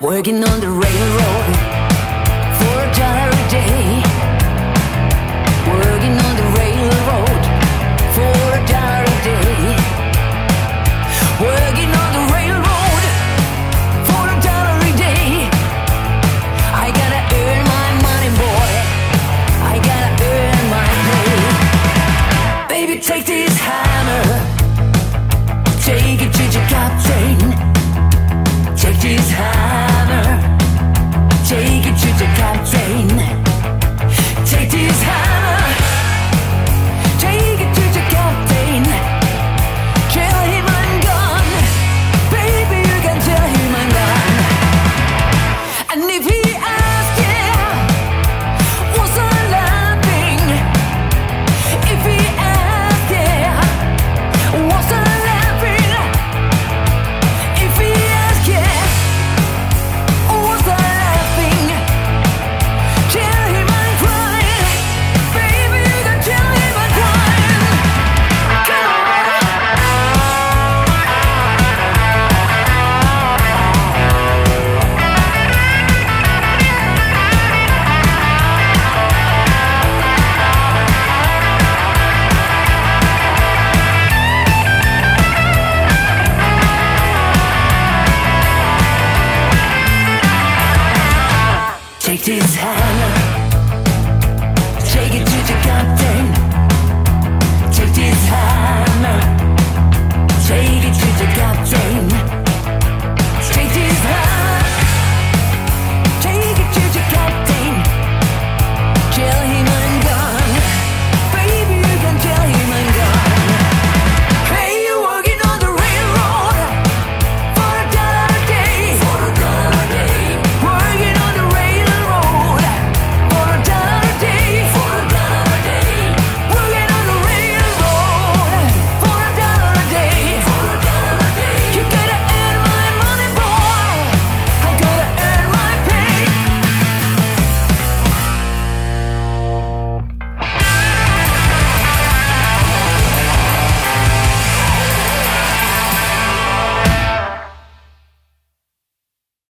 Working on the railroad for $1 a day. Working on the railroad for $1 a day. Working on the railroad for $1 a day. I gotta earn my money, boy. I gotta earn my pay. Baby, take this hammer, take it to your captain. Take this hammer, take it to the captain.